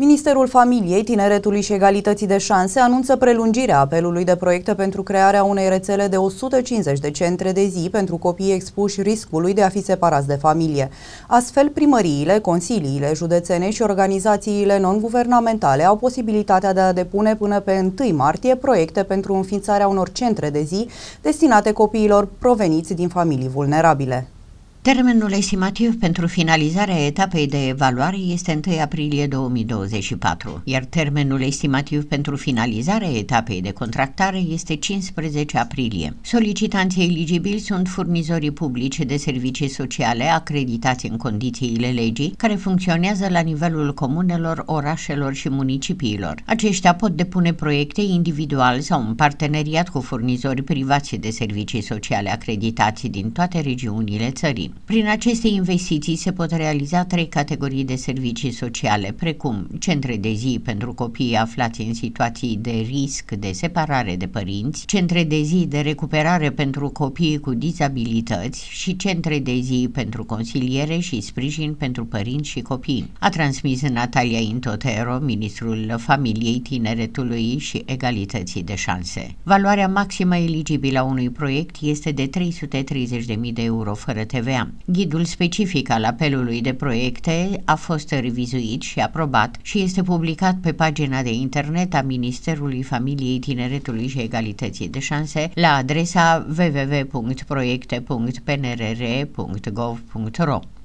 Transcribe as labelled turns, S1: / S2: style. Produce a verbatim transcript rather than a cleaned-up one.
S1: Ministerul Familiei, Tineretului și Egalității de Șanse anunță prelungirea apelului de proiecte pentru crearea unei rețele de o sută cincizeci de centre de zi pentru copiii expuși riscului de a fi separați de familie. Astfel, primăriile, consiliile județene și organizațiile non-guvernamentale au posibilitatea de a depune până pe întâi martie proiecte pentru înființarea unor centre de zi destinate copiilor proveniți din familii vulnerabile.
S2: Termenul estimativ pentru finalizarea etapei de evaluare este întâi aprilie două mii douăzeci și patru, iar termenul estimativ pentru finalizarea etapei de contractare este cincisprezece aprilie. Solicitanții eligibili sunt furnizorii publici de servicii sociale acreditați în condițiile legii, care funcționează la nivelul comunelor, orașelor și municipiilor. Aceștia pot depune proiecte individual sau în parteneriat cu furnizori privați de servicii sociale acreditați din toate regiunile țării. Prin aceste investiții se pot realiza trei categorii de servicii sociale, precum centre de zi pentru copiii aflați în situații de risc de separare de părinți, centre de zi de recuperare pentru copiii cu dizabilități și centre de zi pentru consiliere și sprijin pentru părinți și copii, a transmis Natalia Intotero, ministrul Familiei, Tineretului și Egalității de Șanse. Valoarea maximă eligibilă a unui proiect este de trei sute treizeci de mii de euro fără T V A. Ghidul specific al apelului de proiecte a fost revizuit și aprobat și este publicat pe pagina de internet a Ministerului Familiei, Tineretului și Egalității de Șanse la adresa w w w punct proiecte punct p n r r punct gov punct r o.